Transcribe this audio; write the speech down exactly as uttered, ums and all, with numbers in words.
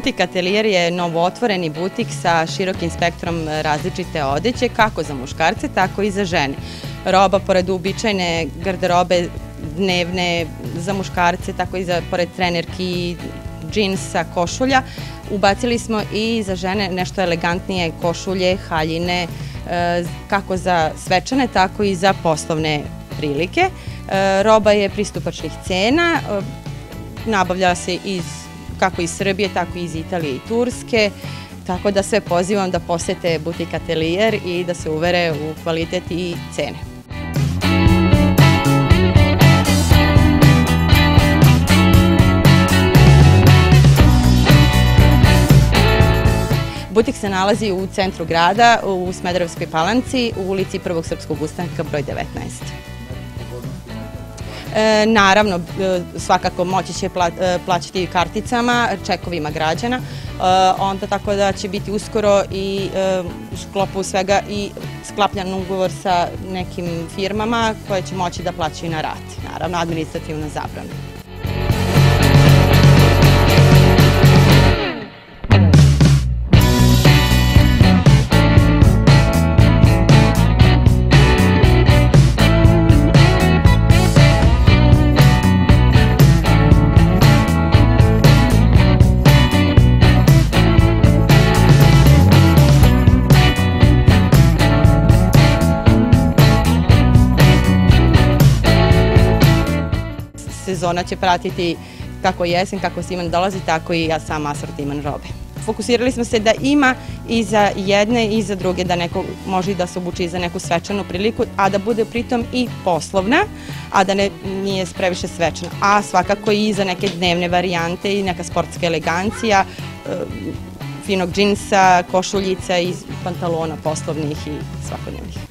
Butik Atelijer je novootvoreni butik sa širokim spektrom različite odeće, kako za muškarce, tako i za žene. Roba, pored uobičajene garderobe dnevne za muškarce, tako i za, pored trenerki, džinsa, košulja, ubacili smo i za žene nešto elegantnije košulje, haljine, kako za svečane, tako i za poslovne prilike. Roba je pristupačnih cena, nabavlja se iz, kako iz Srbije, tako i iz Italije i Turske, tako da sve pozivam da posete Butik Atelijer i da se uvere u kvalitet i cene. Butik se nalazi u centru grada, u Smederevskoj Palanci, u ulici Prvog srpskog ustanka broj devetnaest. E, naravno, svakako moći će plaćati karticama, čekovima građana, e, onda tako da će biti uskoro i e, u sklopu svega i sklapljan ugovor sa nekim firmama koje će moći da plaćaju na rate, naravno administrativno zabranu. Sezona će pratiti kako jesen, kako ziman dolazi, tako i sam asortiman robe. Fokusirali smo se da ima i za jedne i za druge, da neko može i da se obuči i za neku svečanu priliku, a da bude pritom i poslovna, a da ne, nije previše svečana. A svakako i za neke dnevne varijante i neka sportska elegancija, finog džinsa, košuljica i pantalona poslovnih i svakodnevnih.